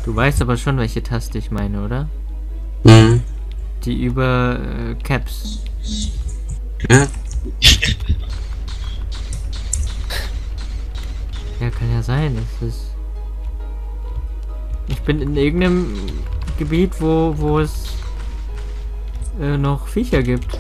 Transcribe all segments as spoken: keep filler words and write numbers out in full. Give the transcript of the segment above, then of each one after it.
Du weißt aber schon, welche Taste ich meine, oder? Mhm. Die über äh, Caps. Ja. Ja, kann ja sein. Es ist. Ich bin in irgendeinem Gebiet, wo, wo es äh, noch Viecher gibt.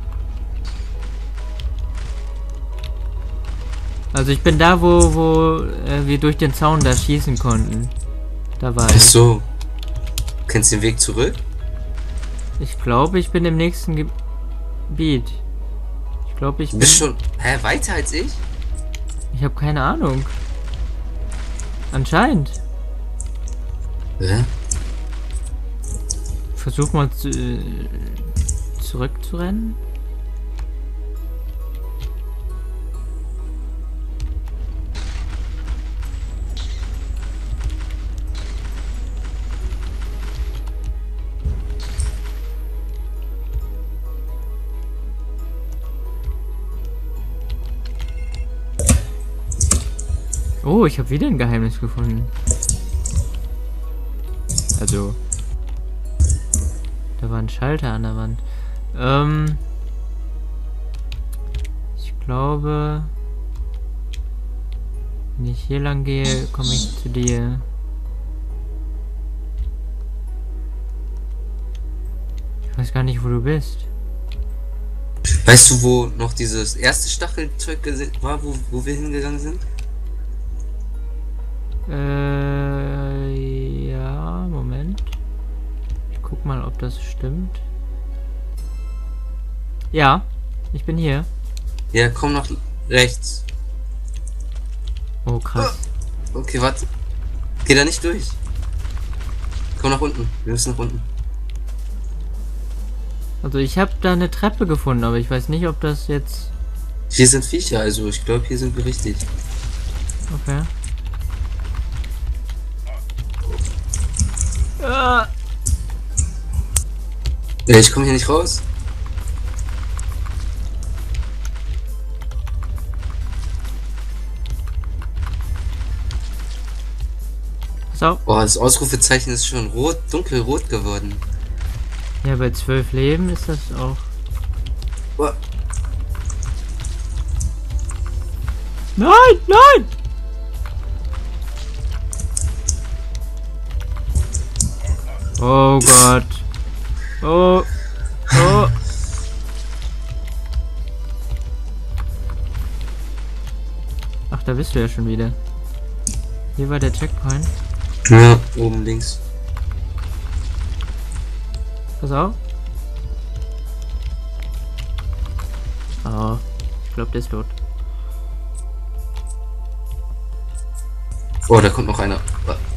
Also ich bin da, wo, wo äh, wir durch den Zaun da schießen konnten. Da war Ach ich. so. Kennst du den Weg zurück? Ich glaube, ich bin im nächsten Ge Gebiet. Ich glaube, ich Du bin... bist schon. Hä, weiter als ich? Ich habe keine Ahnung. Anscheinend. Hä? Versuch mal zu, äh, zurückzurennen. Oh, ich habe wieder ein Geheimnis gefunden. Also, da war ein Schalter an der Wand. Ähm, ich glaube, wenn ich hier lang gehe, komme ich zu dir. Ich weiß gar nicht, wo du bist. Weißt du, wo noch dieses erste Stachelzeug war, wo, wo wir hingegangen sind? Äh, ja, Moment. Ich guck mal, ob das stimmt. Ja, ich bin hier. Ja, komm nach rechts. Oh, krass. Okay, warte. Geh da nicht durch. Komm nach unten. Wir müssen nach unten. Also ich habe da eine Treppe gefunden, aber ich weiß nicht, ob das jetzt... Hier sind Viecher, also ich glaube, hier sind wir richtig. Okay. Ah. Ja, ich komme hier nicht raus. So. Oh, das Ausrufezeichen ist schon rot, dunkelrot geworden. Ja, bei zwölf Leben ist das auch... Oh. Nein, nein! Oh Gott. Oh. Oh. Ach, da bist du ja schon wieder. Hier war der Checkpoint. Ja, oben links. Pass auf. Oh. Ich glaube, der ist tot. Oh, da kommt noch einer.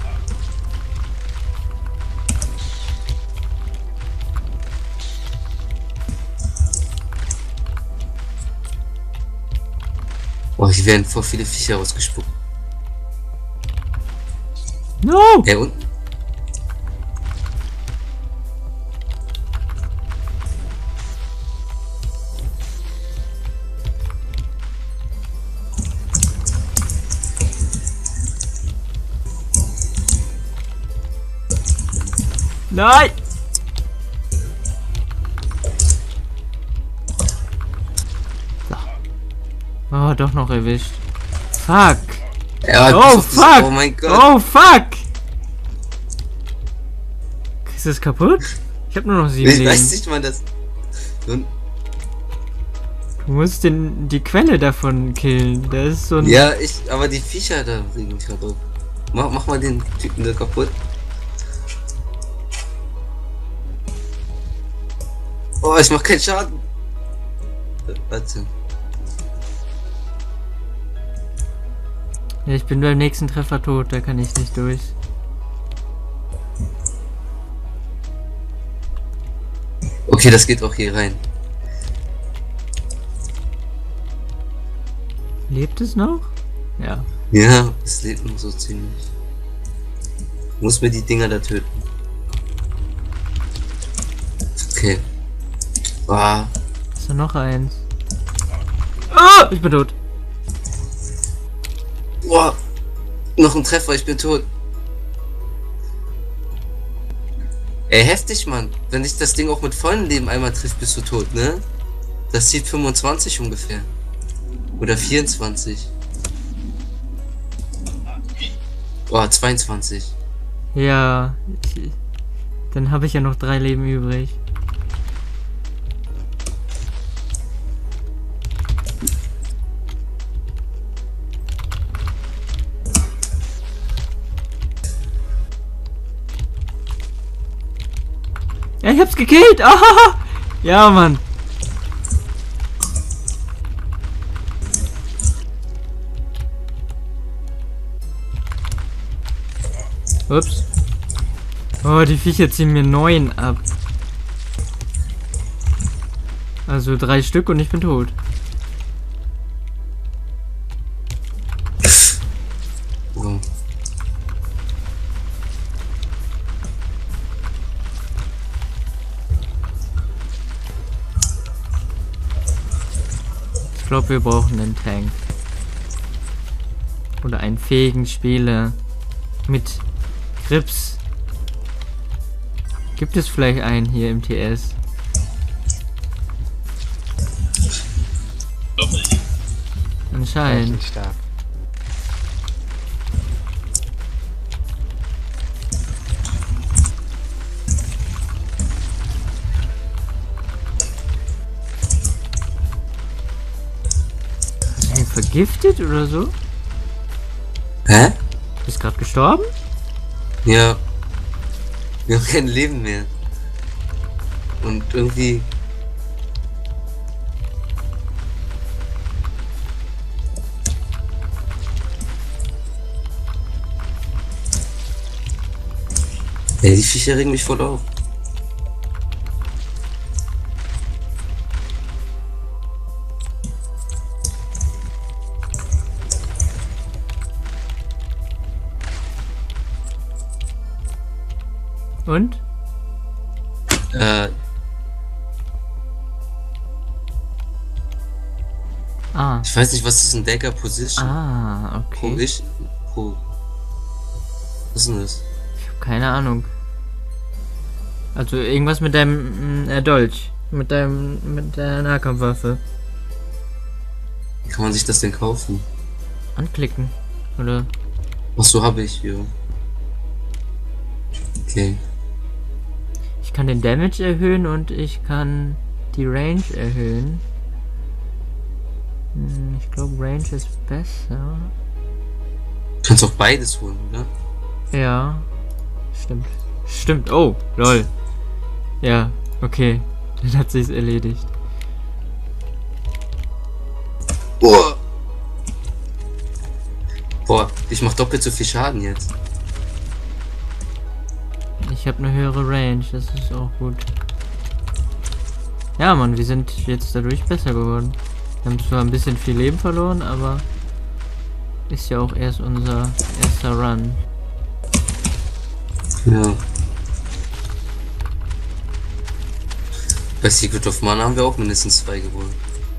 Oh, hier werden voll viele Viecher rausgespuckt. No! Ja, unten. Nein! So. Oh, doch noch erwischt. Fuck! Ja, Oh fuck! Oh mein Gott! Oh fuck! Ist das kaputt? Ich hab nur noch sieben Ich Leben. weiß nicht mal das. Und Du musst den, die Quelle davon killen. Da ist so ein... ja, ich. Aber die Viecher da regen mich gerade auf. Mach, mach mal den Typen da kaputt. Oh, ich mach keinen Schaden. Warte. Ja, ich bin beim nächsten Treffer tot. Da kann ich nicht durch. Okay, das geht auch hier rein. Lebt es noch? Ja. Ja, es lebt noch so ziemlich. Muss mir die Dinger da töten. Okay. Ah. Ist da noch eins? Ah! Ich bin tot. Boah. Noch ein Treffer, ich bin tot. Ey, heftig, Mann. Wenn dich das Ding auch mit vollen Leben einmal trifft, bist du tot, ne? Das zieht fünfundzwanzig ungefähr. Oder vierundzwanzig. Oh, zweiundzwanzig. Ja, ich, dann habe ich ja noch drei Leben übrig. Ja, ich hab's gekillt! Ah, ja, Mann. Ups. Oh, die Viecher ziehen mir neun ab. Also drei Stück und ich bin tot. Wow. Ich glaube, wir brauchen einen Tank. Oder einen fähigen Spieler mit Grips. Gibt es vielleicht einen hier im T S? Anscheinend. Stark. Hast du ihn vergiftet oder so? Hä? Bist gerade gestorben? Ja. Wir haben kein Leben mehr. Und irgendwie... Ey, die Viecher regen mich voll auf. Und? Äh, Ah. ich weiß nicht, was ist ein Dagger Position? Ah, Pro okay. ich, pro... Was ist denn das? Ich habe keine Ahnung. Also irgendwas mit deinem äh, Dolch. Mit deinem, mit der Nahkampfwaffe. Wie kann man sich das denn kaufen? Anklicken. Oder? Ach so, habe ich, ja. Okay. Ich kann den Damage erhöhen und ich kann die Range erhöhen. Hm, ich glaube Range ist besser. Du kannst auch beides holen, oder? Ja. Stimmt. Stimmt. Oh, lol. Ja, okay. Dann hat sich's erledigt. Boah. Boah, ich mach doppelt so viel Schaden jetzt. Ich habe eine höhere Range, das ist auch gut. Ja, Mann, wir sind jetzt dadurch besser geworden. Wir haben zwar ein bisschen viel Leben verloren, aber ist ja auch erst unser erster Run. Ja. Bei Secret of Mana haben wir auch mindestens zwei gewonnen.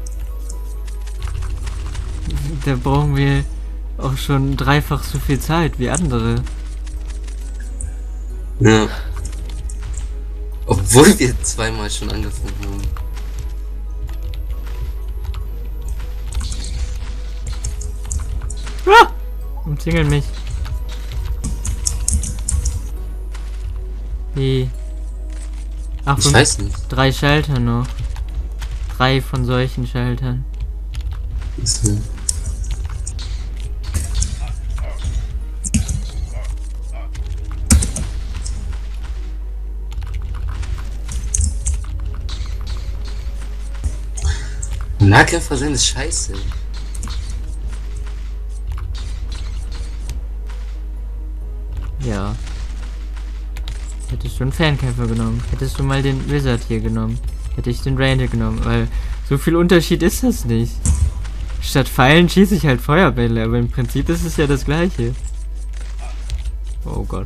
Da brauchen wir auch schon dreifach so viel Zeit wie andere. Ja. Obwohl wir zweimal schon angefangen haben. Ah! Umzingeln mich. Wie? Ach, Ich fünf- weiß nicht. drei Schalter noch. Drei von solchen Schaltern. Ist, äh, Nahkämpfer sein ist scheiße. Ja. Hättest du einen Fernkämpfer genommen, hättest du mal den Wizard hier genommen, hätte ich den Ranger genommen, weil so viel Unterschied ist das nicht. Statt Pfeilen schieße ich halt Feuerbälle, aber im Prinzip ist es ja das gleiche. Oh Gott.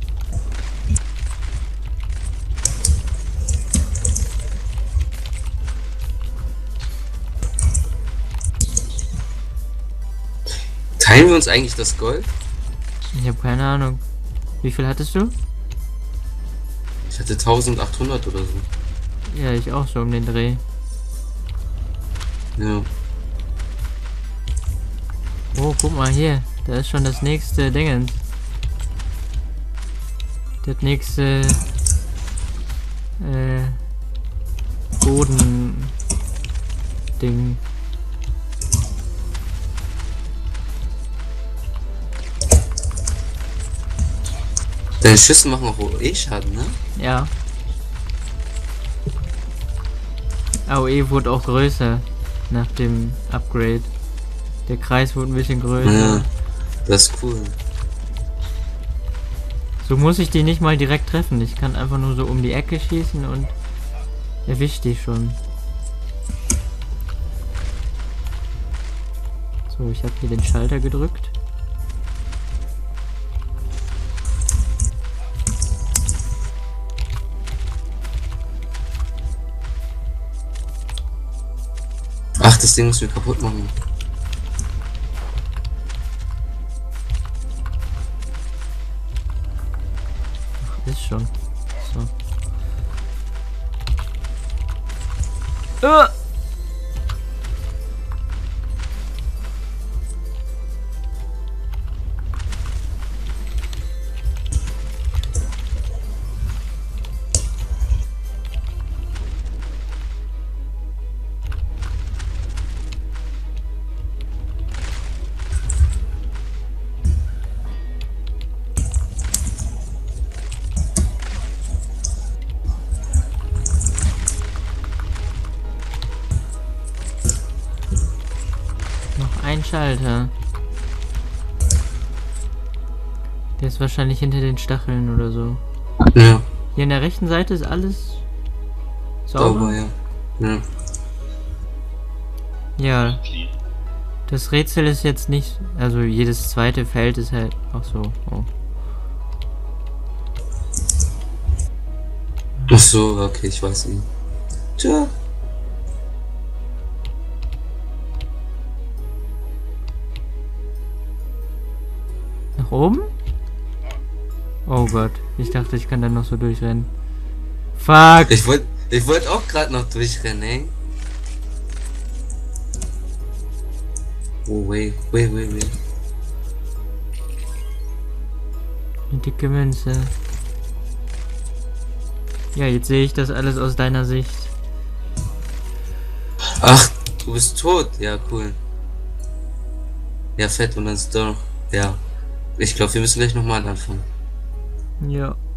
Teilen wir uns eigentlich das Gold? Ich habe keine Ahnung. Wie viel hattest du? Ich hatte eintausendachthundert oder so. Ja, ich auch so um den Dreh. Ja. Oh, guck mal hier. Da ist schon das nächste Dingens. Das nächste äh, Boden Ding. Deine Schüsse machen auch eh Schaden, ne? Ja. A O E wurde auch größer nach dem Upgrade. Der Kreis wurde ein bisschen größer. Ja, das ist cool. So muss ich die nicht mal direkt treffen. Ich kann einfach nur so um die Ecke schießen und erwisch die schon. So, ich habe hier den Schalter gedrückt. Ach, das Ding muss wir kaputt machen. Ist schon. So. Uh! Ein Schalter. Der ist wahrscheinlich hinter den Stacheln oder so. Ja. Hier in der rechten Seite ist alles sauber. Sauber, ja. Ja. Ja. Das Rätsel ist jetzt nicht, also jedes zweite Feld ist halt auch so. Oh. Ach so, okay, ich weiß nicht. Tja. Nach oben? Oh Gott, ich dachte, ich kann dann noch so durchrennen. Fuck! Ich wollte ich wollt auch gerade noch durchrennen, ey. Oh, wait, wait, wait, wait. Eine dicke Münze. Ja, jetzt sehe ich das alles aus deiner Sicht. Ach, du bist tot. Ja, cool. Ja, fett und dann ist doch. Ja. Ich glaube, wir müssen gleich nochmal anfangen. Ja.